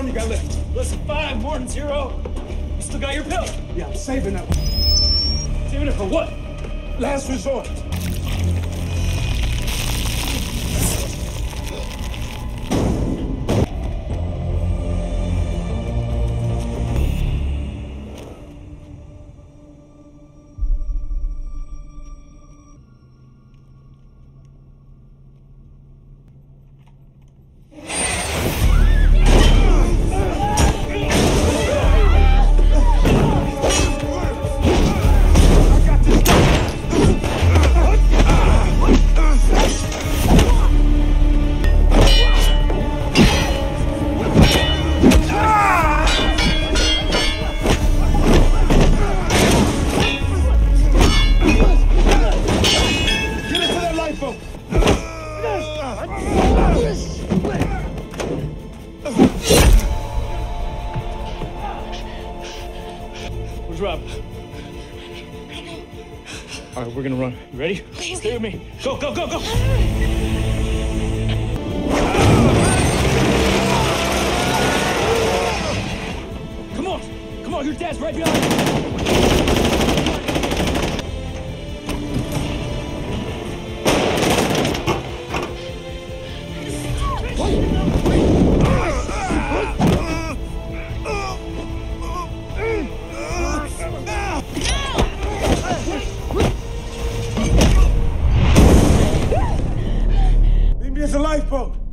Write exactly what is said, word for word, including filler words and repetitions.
long you got left? Listen, five, more than zero. You still got your pill. Yeah, I'm saving that one. Saving it for what? Last resort. Where's Rob? All right, we're gonna run. You ready? Okay, Stay with me. Go, go, go, go! Come on! Come on, your dad's right behind you! Leave me as a lifeboat.